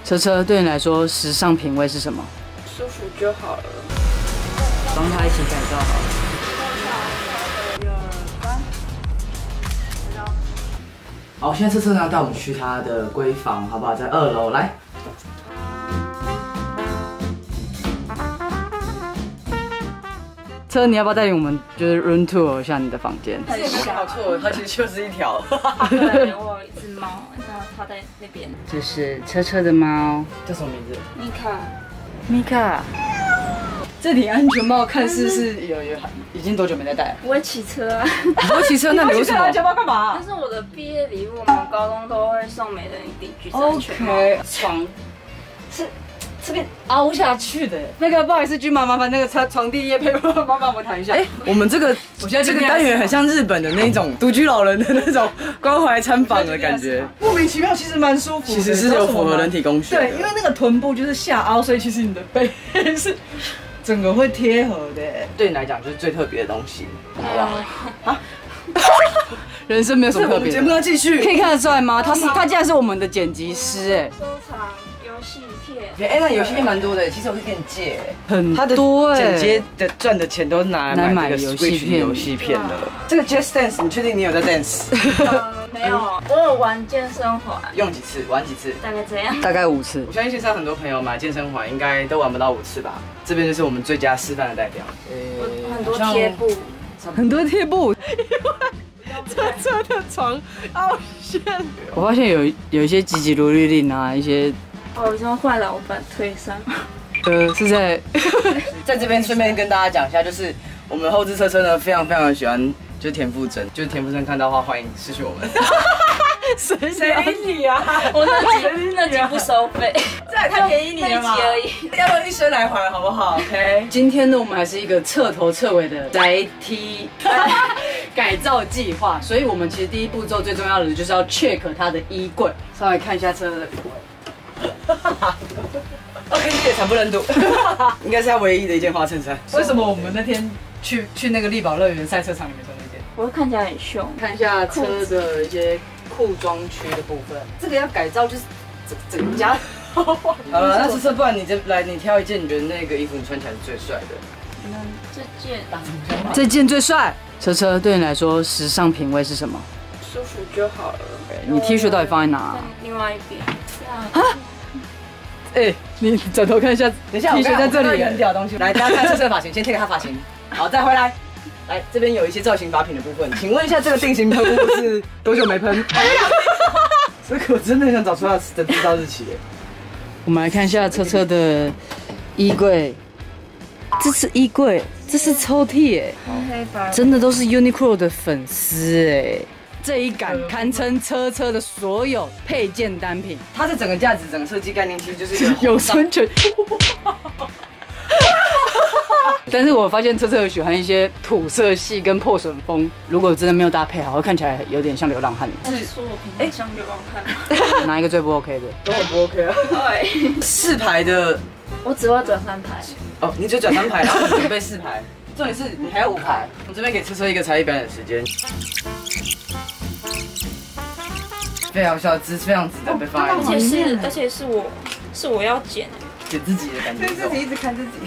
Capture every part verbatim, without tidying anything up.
车车对你来说，时尚品味是什么？ 舒服就好了。 帮他一起改造好了。好，现在车车呢要带我们去他的闺房，好不好？在二楼，来。车，你要不要带领我们就是 room tour 一下你的房间？ 很小， 搞错，它其实就是一条。 对，我有一只猫，然后它在那边。 这是车车的猫，叫什么名字？ 米卡。 米卡。这顶安全帽看似是有有已经多久没再戴？ 我会骑车啊。 你会骑车？那你为什么？安全帽干嘛？ 这是我的毕业礼物，我们高中都会送每人一顶橘色安全帽。 OK， 床是这边凹下去的。那个不好意思，君妈，麻烦那个床床垫叶配帮帮帮我谈一下。哎，我们这个我现在这个单元很像日本的那种独居老人的那种关怀参访的感觉，莫名其妙，其实蛮舒服。其实是有符合人体工学。对，因为那个臀部就是下凹，所以其实你的背是。整个会贴合的，对你来讲就是最特别的东西，好不好？啊，人生没有什么特别。节目要继续，可以看得出来吗？他是他竟然是我们的剪辑师，哎。 收藏游戏片， 哎，那游戏片蛮多的，其实我可以跟你借，很多哎。剪接的赚的钱都是拿来买这个 Switch 游戏片的。这个 Just Dance， 你确定你有在 dance？ 没有，我有玩健身环。 用几次？玩几次？ 大概这样。 大概五次。我相信线上很多朋友买健身环应该都玩不到五次吧？这边就是我们最佳示范的代表。 很多贴布， 很多贴布。车车的床凹陷。我发现有有一些急急如律令啊，一些。 哦，什么坏老板推搡？ 呃，是在在这边顺便跟大家讲一下，就是我们后置车车呢非常非常的喜欢。就是田馥甄，就是田馥甄看到的话，欢迎私讯我们。谁谁理你啊？ 我那集那集不收费， 这也太便宜你了嘛！ 那一集而已， 要不要一生来还好不好 ？OK。今天呢，我们还是一个彻头彻尾的宅 T 改造计划，所以我们其实第一步骤最重要的就是要 check 它的衣柜，稍微看一下车的衣柜。OK， 这也惨不忍睹，应该是他唯一的一件花衬衫。为什么我们那天去去那个力宝乐园赛车场里面穿那件？ 我看起来很凶。看一下车的一些裤装区的部分，这个要改造就是整整家。好了，那车车，不然你这来，你挑一件你觉得那个衣服你穿起来是最帅的。 嗯，这件。 这件最帅。车车对你来说，时尚品味是什么？ 舒服就好了。 你 T 恤到底放在哪？ 另外一边。 啊？哎，你转头看一下，等一下，T 恤在这里，很屌的东西。来，大家看车车的发型，先贴给他发型，好，再回来。来，这边有一些造型把品的部分，请问一下，这个定型喷雾是多久没喷？这个我真的很想找出它的制造日期。我们来看一下车车的衣柜，这是衣柜，这是抽屉，哎，真的都是 Uniqlo 的粉丝，哎。这一杆堪称车车的所有配件单品，它的整个价值、整个设计概念其实就是有生存。但是我发现车车有喜欢一些土色系跟破损风，如果真的没有搭配好，会看起来有点像流浪汉。 是说我平常像流浪汉？ 哪一个最不 OK 的？都很不 OK 啊。对，四排的， 我只会转三排。 哦，你只转三排，然后准备四排。重点是你还有五排。我这边给车车一个才艺表演的时间。非常小资，非常值得被放在。 而且是，而且是我，是我要剪， 剪自己的感觉。对自己一直看自己。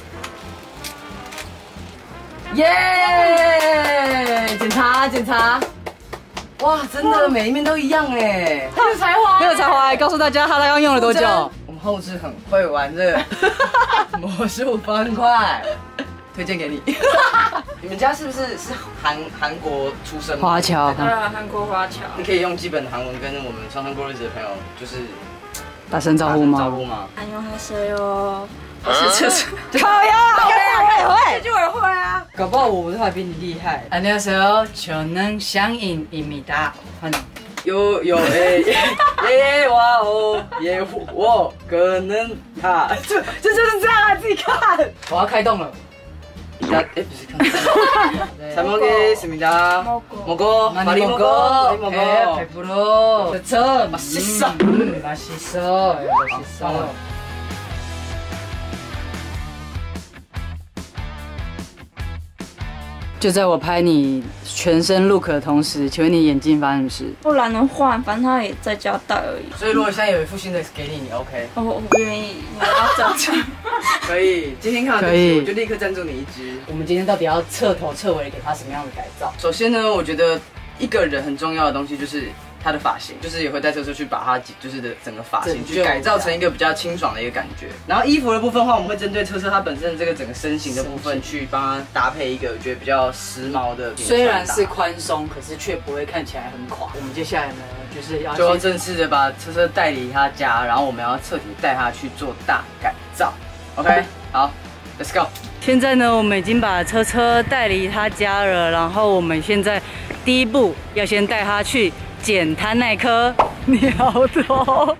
耶！检查检查。哇，真的每一面都一样哎。很有才华。很有才华，告诉大家他刚刚用了多久？我们后置很会玩这个魔术方块。推荐给你。你们家是不是是韩韩国出生？华侨。 对啊，韩国华侨。 你可以用基本的韩文跟我们常常过日子的朋友，就是打声招呼吗？ 招呼吗？ 안녕하세요。 是是。靠呀！我也会，这句我也会啊。搞不好我们还比你厉害。안녕하세요，就能相应입니다。有有诶耶哇哦耶我可能他这这就是这样啊，自己看。我要开动了。야, 에, 잘 먹겠습니다. 먹어. 많이 먹어. 많이 먹어. 백 퍼센트. 그쵸? 맛있어. 음, 맛있어. 맛있어. 就在我拍你全身 look 的同时，请问你眼镜发生什么事？ 不然能换，反正他也在家戴而已。 所以如果现在有一副新的给你，你 OK？ 哦，我不愿意，我要赞助。 可以，今天看到这支，我就立刻赞助你一支。我们今天到底要彻头彻尾给他什么样的改造？首先呢，我觉得一个人很重要的东西就是他的发型，就是也会带车车去把他就是的整个发型去改造成一个比较清爽的一个感觉。然后衣服的部分的话，我们会针对车车它本身的这个整个身形的部分去帮他搭配一个我觉得比较时髦的。虽然是宽松，可是却不会看起来很垮。我们接下来呢，就是要就要正式的把车车带离他家，然后我们要彻底带他去做大改造。OK， 好 ，Let's go。现在呢，我们已经把车车带离他家了，然后我们现在第一步要先带他去剪他那颗鸟头。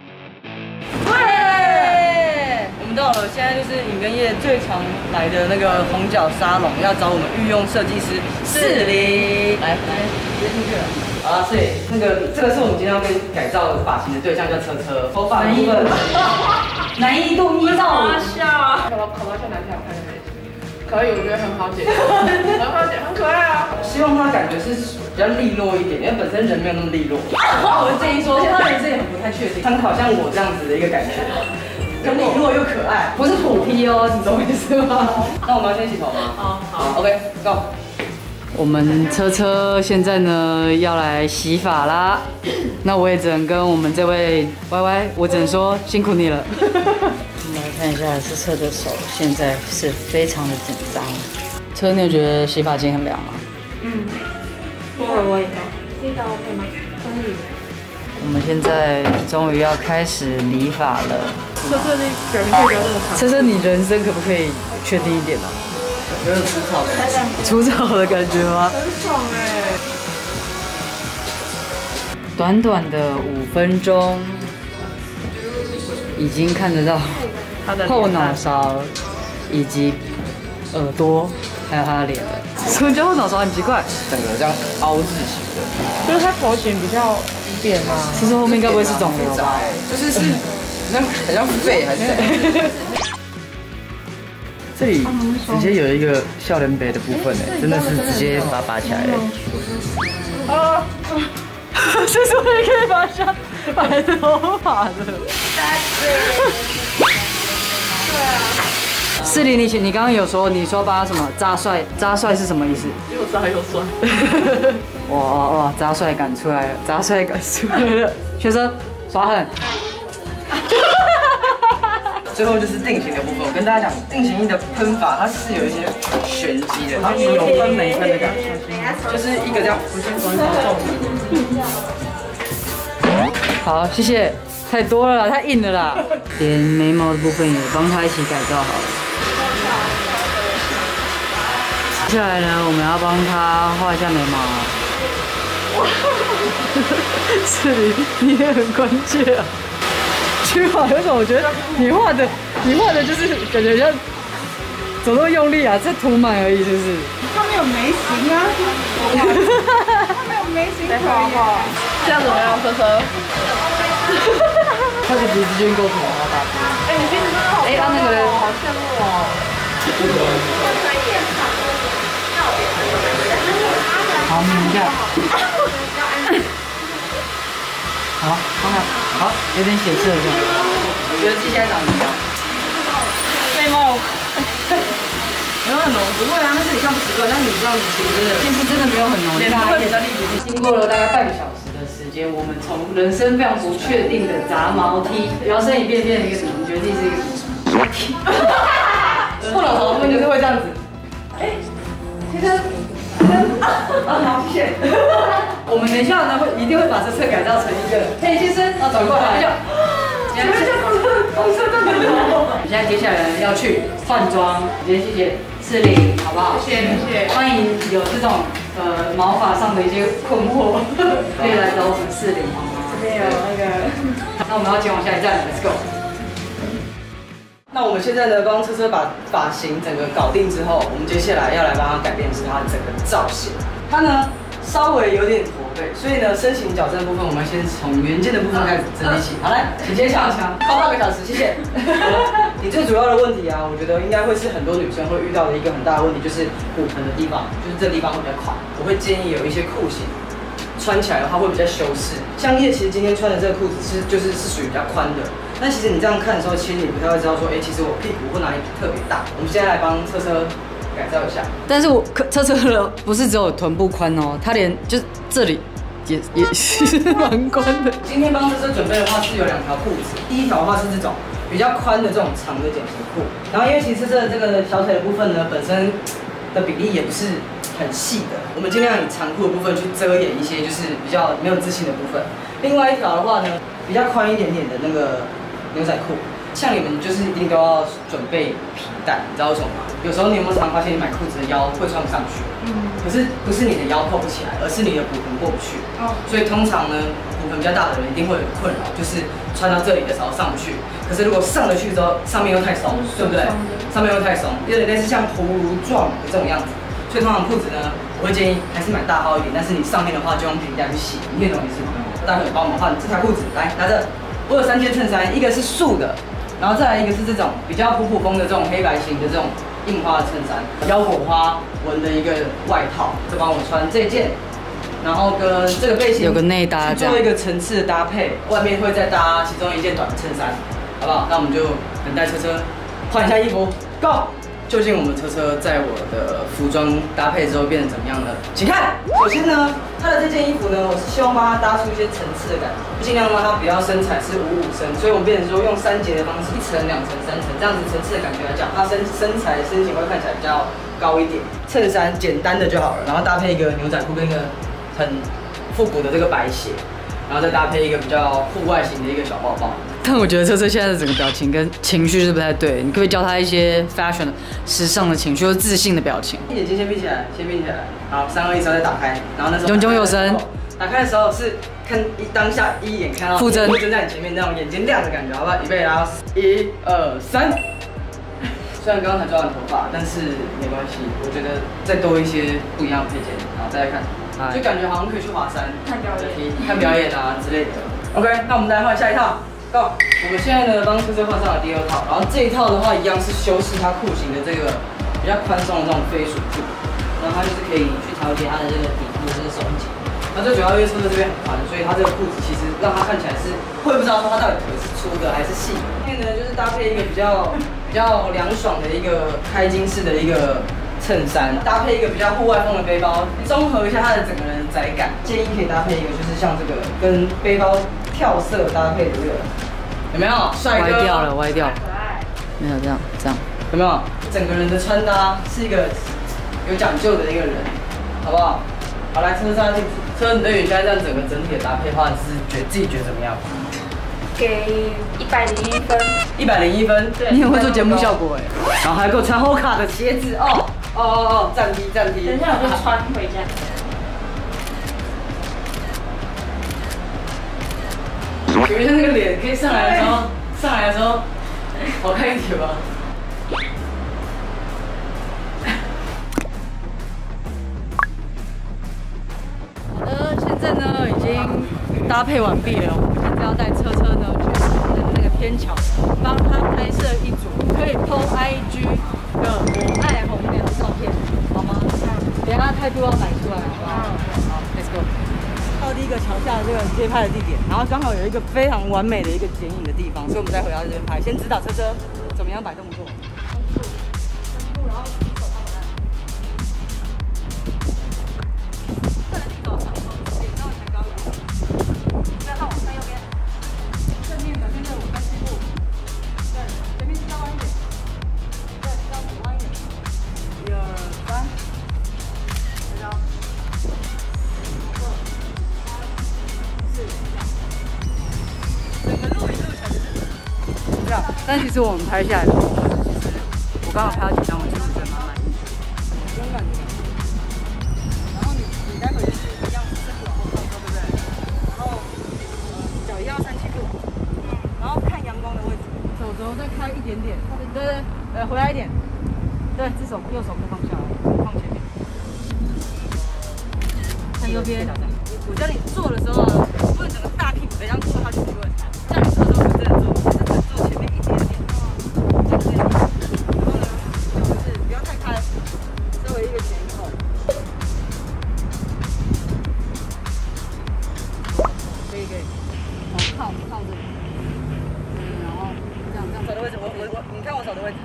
对，我们到了，现在就是影跟业最常来的那个红角沙龙，要找我们御用设计师士林。来来，直接进去了。好了，所以那个这个是我们今天要跟改造发型的对象，叫车车。头发的部分，难易度一到五。 笑， 考考到像哪条看的？可以，我觉得很好剪，很好剪，很可爱啊。 希望它感觉是比较利落一点，因为本身人没有那么利落。我会建议说，他人这也很不太确定，参考像我这样子的一个感觉，又利落又可爱，不是土坯哦，你懂我意思吗？那我们要先洗头吗？好，好 ，OK，Go。我们车车现在呢要来洗发啦，那我也只能跟我们这位 Y Y， 我只能说辛苦你了。我们来看一下车车的手，现在是非常的紧张。车，你有觉得洗发精很凉吗？ 嗯，一会儿我也要。这个 OK 吗？可以。 我们现在终于要开始理发了。 车车，你表情可以不要这么长。 车车，你人生可不可以确定一点呢？有点粗糙的，粗糙的感觉吗？ 很爽哎！ 短短的五分钟，已经看得到后脑勺以及耳朵，还有他的脸了。什么叫后脑勺？很奇怪，整个这样凹字形的， 就是他头型比较扁啊。 其实后面该不会是肿瘤吧？就是是，很像很像肺还是？这里直接有一个笑脸杯的部分哎，真的是直接把它拔起来哎。啊！这是我也可以拔下白头发的。对啊。士林，你你刚刚有说你说把他什么扎帅？扎帅是什么意思？ 又扎又帅。 哇哇哇！扎帅感出来了，扎帅感出来了。学生耍狠。最后就是定型的部分，我跟大家讲，定型液的喷法它是有一些玄机的，它是有分没分的感觉，就是一个这样，我先转手好，谢谢，太多了啦，太硬了啦，连眉毛的部分也帮他一起改造好了。接下来呢，我们要帮他画一下眉毛。是你，你也很关键啊。去画有种，我觉得你画的，你画的就是感觉像怎么那么用力啊？这涂满而已，是不是？ 他没有眉形啊，他没有眉形可以画。这样怎么样，车车？ 他的鼻子就够涂了，大哥。 哎，你鼻子真的好，哎，他那个好羡慕哦。 好，你一下。好，看看，好，有点血色这样。我觉得自己现在长得怎么样？ 眉毛没有很浓，不会啊，那是你看不习惯，但是你知道你其实真的皮肤真的没有很浓，脸会比较立体。经过了大概半个小时的时间，我们从人生非常不确定的杂毛梯，摇身一变变成一个什么？你觉得自己是一个什么？后脑勺部分就是会这样子。哎，其实。啊，好，谢谢。我们等一下呢，会一定会把这车改造成一个嘿先生，然后转过来就，前面就红色的头。现在接下来要去换装，先谢谢士林，好不好？ 谢谢谢谢。 欢迎有这种呃毛发上的一些困惑，可以来找我们士林好吗？ 这边有那个， 那我们要前往下一站 ，Let's go。那我们现在呢，帮车车把发型整个搞定之后，我们接下来要来帮他改变是他整个造型。他呢稍微有点驼背，所以呢身形矫正的部分，我们先从原件的部分开始整理起。好，来，请揭晓，敲半个小时，谢谢。 你最主要的问题啊，我觉得应该会是很多女生会遇到的一个很大的问题，就是骨盆的地方，就是这地方会比较宽。我会建议有一些裤型，穿起来的话会比较修饰。像叶其实今天穿的这个裤子是就是是属于比较宽的，但其实你这样看的时候，其实你不太会知道说，哎、欸，其实我屁股或哪里特别大。我们现在来帮车车改造一下。 但是我车车的不是只有臀部宽哦，它连就这里。也也是蛮宽的。 今天帮车车准备的话是有两条裤子，第一条的话是这种比较宽的这种长的茧型裤，然后因为其实车车的这个小腿的部分呢，本身的比例也不是很细的，我们尽量以长裤的部分去遮掩一些就是比较没有自信的部分。另外一条的话呢，比较宽一点点的那个牛仔裤，像你们就是一定都要准备皮带，你知道为什么吗？有时候你有没有常发现你买裤子的腰会穿不上去？嗯。可是不是你的腰扣不起来，而是你的骨盆过不去。哦。所以通常呢，骨盆比较大的人一定会有困扰，就是穿到这里的时候上不去。可是如果上得去之后，上面又太松，对不对？上面又太松，有点类似像葫芦状的这种样子。所以通常裤子呢，我会建议还是买大号一点，但是你上面的话就用皮带去洗，你听懂意思吗？待会帮我们换这条裤子，来拿着。我有三件衬衫，一个是素的，然后再来一个是这种比较普普风的这种黑白型的这种印花的衬衫，腰果花纹的一个外套，就帮我穿这件，然后跟这个背心有个内搭， 做一个层次的搭配，外面会再搭其中一件短衬衫，好不好？那我们就等待车车换一下衣服 ，Go！ 究竟我们车车在我的服装搭配之后变成怎么样呢？请看，首先呢，它的这件衣服呢，我是希望帮它搭出一些层次的感觉，尽量让它不要身材是五五身，所以我们变成说用三节的方式，一层、两层、三层，这样子层次的感觉来讲，它身身材身形会看起来比较高一点。衬衫简单的就好了，然后搭配一个牛仔裤跟一个很复古的这个白鞋，然后再搭配一个比较户外型的一个小包包。 但我觉得车车现在的整个表情跟情绪是不太对，你可不可以教他一些 fashion 时尚的情绪或自信的表情？ 眼睛先闭起来，先闭起来。好，三二一，再打开。然后那时候炯炯有神。 打开的时候是看一当下一眼看到傅真傅真在你前面那种眼睛亮的感觉，好不好？预备，然后一二三。虽然刚刚才抓完头发，但是没关系，我觉得再多一些不一样的配件，然后再来看，就感觉好像可以去华山看表演、 看表演啊之类的。OK， 那我们再来换下一套。Go！ 我们现在呢帮车车换上了第二套，然后这一套的话一样是修饰它裤型的这个比较宽松的这种飞鼠裤，然后它就是可以去调节它的这个底部的这个松紧。那最主要因为车车这边很宽，所以它这个裤子其实让它看起来是会不知道说它到底腿是粗的还是细的。后面呢就是搭配一个比较比较凉爽的一个开襟式的一个衬衫，搭配一个比较户外风的背包，综合一下它的整个人的窄感。建议可以搭配一个就是像这个跟背包跳色搭配的这个。有没有帅哥？ 歪掉了，歪掉了。没有这样，这样有没有？整个人的穿搭是一个有讲究的一个人，好不好？好，来车上镜子。车，你对于现在这样整个整体的搭配的话，你是觉得自己觉得怎么样？ 给一百零一分。 一百零一分。对。 你很会做节目效果哎。 然后还给我穿 Hoka 的鞋子哦哦哦哦，站低站低。 等一下我就穿回家。 有一下那个脸可以上来的时候，上来的时候好看一点吧。 好的，现在呢已经搭配完毕了，我们现在要带车车呢去我们的那个天桥，帮他拍摄一组可以 P O I G 的我爱红娘的照片，好吗？等一下态度要摆出来，好不好？好 ，Let's go。到第一个桥下的这个接拍的地点，然后刚好有一个非常完美的一个剪影的地方，所以我们再回到这边拍。先指导车车怎么样摆动作。然后举手放来。再来举手上手，脸稍微抬高一点。不要看我，看右边。正面的，现在我看屁股。对，前面膝盖弯一点。对，膝盖弯一点。一二三。抬高。整个录影录起来就是这样，但其实我们拍下来的，我刚好拍到几张，我其实觉得蛮满意的，这种感觉。然后你你待会就是一样身体往后靠，对不对？然后呃脚一样三七度，然后看阳光的位置，手肘再开一点点，对对对，呃回来一点，对，这手右手可以放下来，放前面，看右边。我教你做的时候啊，不能整个大屁股这样做下去，不会。这样你做的时候真的做，是只做前面一点点，就看的，你看我手的位置。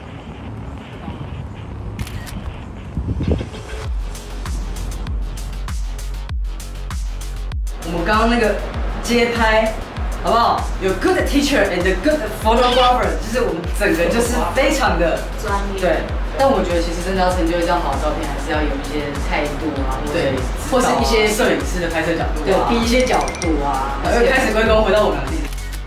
我们刚刚那个街拍，好不好？有 good teacher and good photographer， 就是我们整个就是非常的专业。 对，但我觉得其实真的要成就一张好照片，还是要有一些态度啊，对，或是一些摄影师的拍摄角度， 对，第一些角度啊。 又开始归功回到我们自己。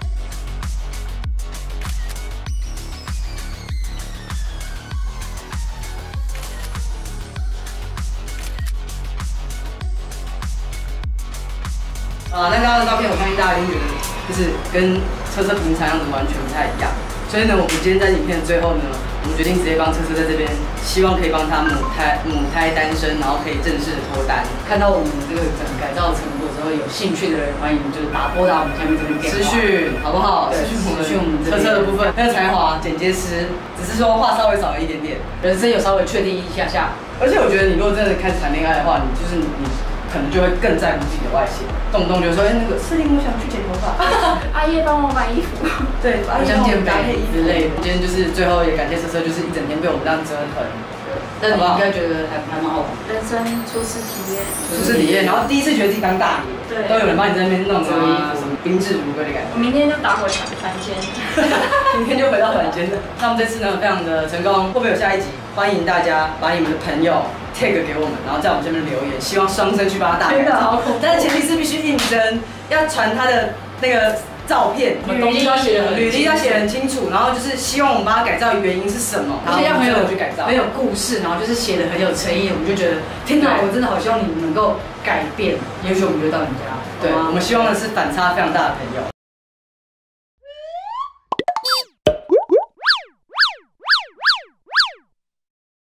啊，那刚刚的照片，我相信大家一定觉得就是跟车车平常样子完全不太一样。所以呢，我们今天在影片的最后呢，我们决定直接帮车车在这边，希望可以帮他母胎母胎单身，然后可以正式的脱单。 看到我们这个整个改造成果之后，有兴趣的人欢迎就是打拨打我们下面这边电话， 私讯好不好？ 对， 私讯我们私讯我们车车的部分，那个才华剪接师，只是说话稍微少了一点点， 人生有稍微确定一下下。 而且我觉得你如果真的开始谈恋爱的话，你就是你。可能就会更在乎自己的外形，动不动就说，哎、欸，那个司令，我想去剪头发。 阿叶帮我买衣服。 对， 我想减肥之类的。 今天就是最后也感谢车车，就是一整天被我们这样折腾。 但你应该觉得还还蛮好玩。 人生初次体验。 初次体验，然后第一次觉得自己当大爷，对，都有人帮你在那边弄啊，什么宾至如归的感觉。 我明天就打回凡间。 明天就回到凡间了。那我们这次呢，非常的成功，会不会有下一集？欢迎大家把你们的朋友 tag 给我们，然后在我们这边留言，希望双生去帮他大改造。但是前提是必须应征，要传他的那个照片， 履历要写的， 履历要写得很清楚，然后就是希望我们帮他改造的原因是什么， 而且要很有去改造， 很有故事，然后就是写的很有诚意，我们就觉得天哪，我真的好希望你们能够改变，也许我们就到你家。 对，我们希望的是反差非常大的朋友。